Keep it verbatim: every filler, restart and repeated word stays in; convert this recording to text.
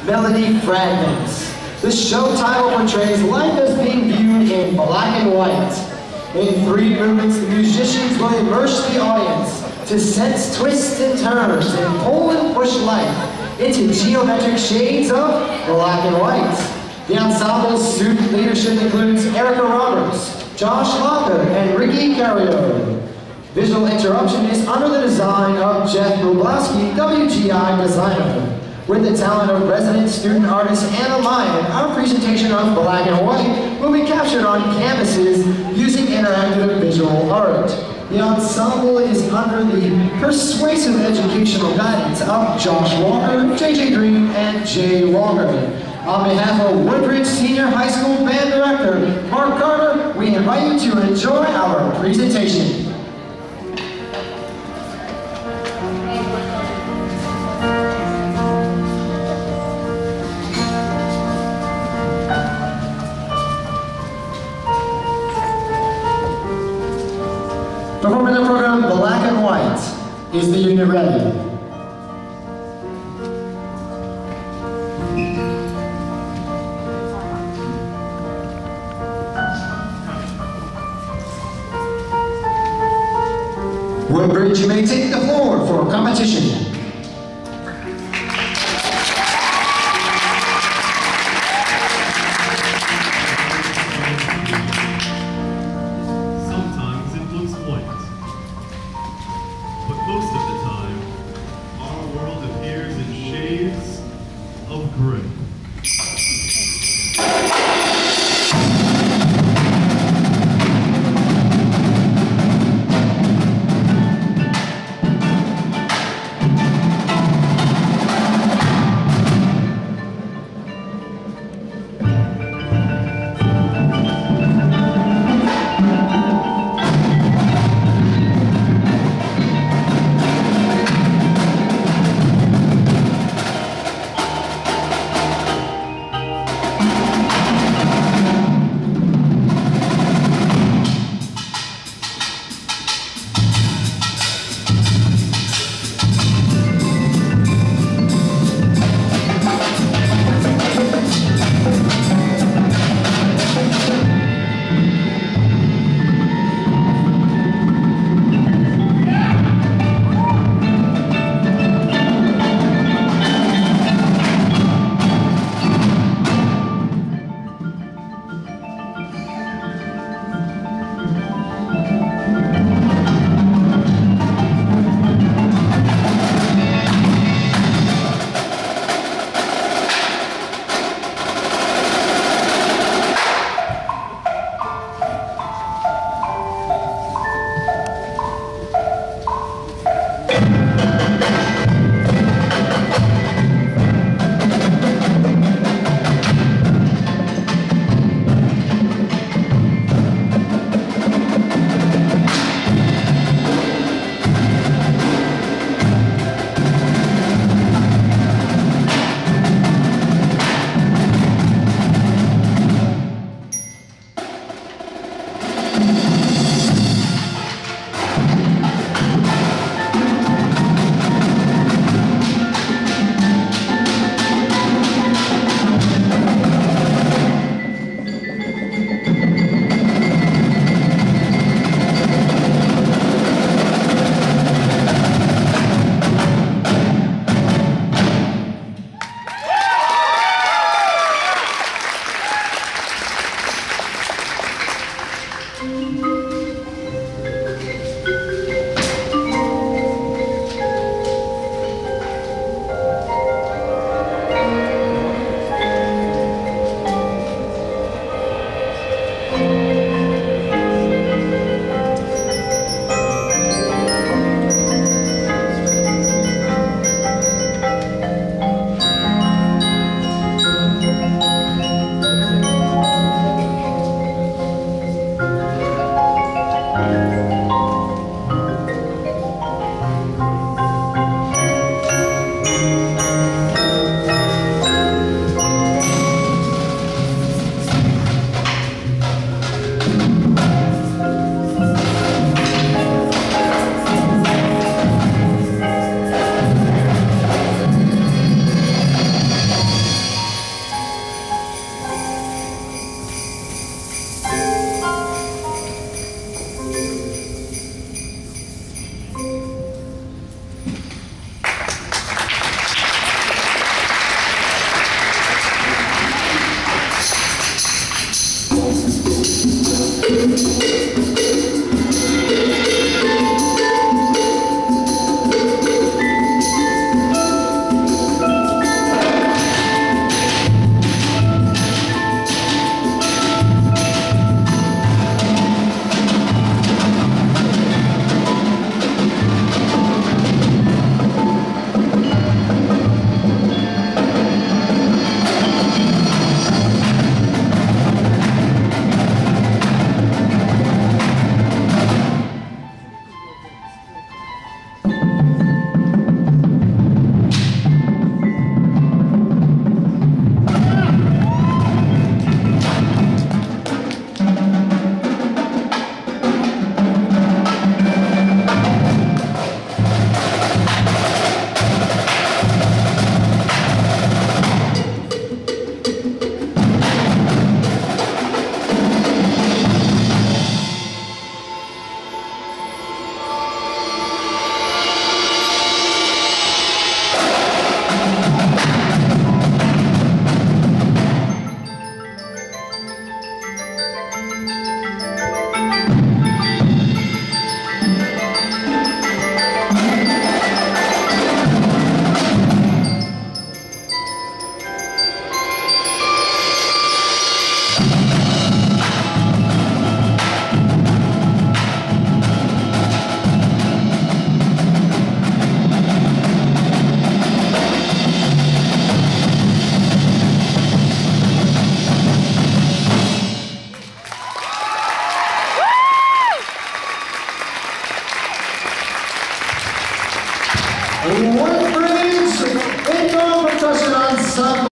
Melody Fragments. The show title portrays life as being viewed in black and white. In three movements, the musicians will immerse the audience to sense twists and turns and pull and push life into geometric shades of black and white. The ensemble's student leadership includes Erica Roberts, Josh Locker, and Ricky Carriero. Visual interruption is under the design of Jeff Rublowski, W G I designer. With the talent of resident student artist Anna Lyon, our presentation of Black and White will be captured on canvases using interactive visual art. The ensemble is under the persuasive educational guidance of Josh Walker, J J Green, and Jay Walker. On behalf of Woodbridge Senior High School Band Director Mark Carter, we invite you to enjoy our presentation. Performing the program Black and White. Is the unit ready? Woodbridge, you may take the floor for competition. Woodbridge, indoor percussion ensemble.